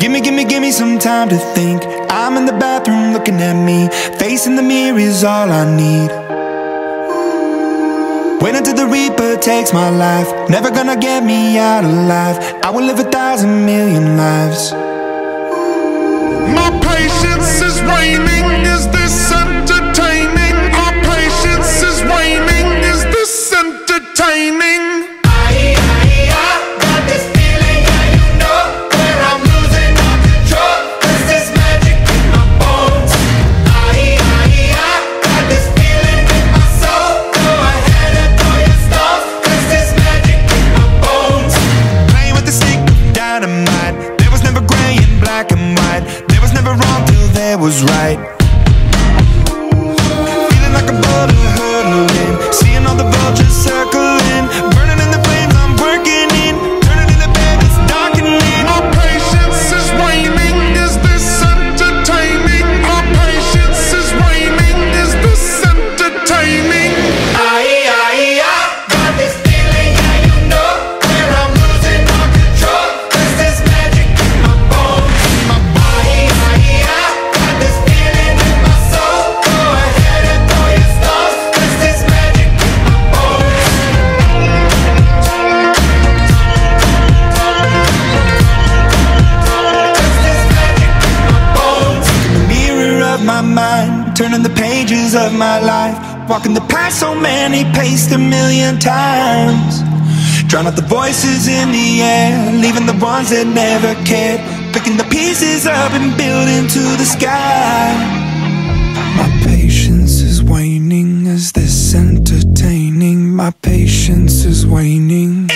Give me some time to think. I'm in the bathroom looking at me. Facing the mirror is all I need. Wait until the Reaper takes my life. Never gonna get me out alive. I will live 1,000 million lives. My patience is waning. Is this entertaining? My patience is waning. Is this entertaining? Was right. Feeling like a boulder hurtling, seeing all the vultures circling, burning in the flames I'm working in, turning in the bed it's darkening. My patience is waning. Is this entertaining? My patience is waning. Is this entertaining? Got this feeling, yeah, you know, where I'm losing all control. There's this magic in my bones. My body, got this feeling in my soul. Go ahead and throw your stones. There's this magic in my bones. There's this magic in my bones. In the mirror of my mind, turning the pages of my life, walking the path so many paced 1,000,000 times. Drown out the voices in the air, leaving the ones that never cared, picking the pieces up and building to the sky. My patience is waning. Is this entertaining? My patience is waning.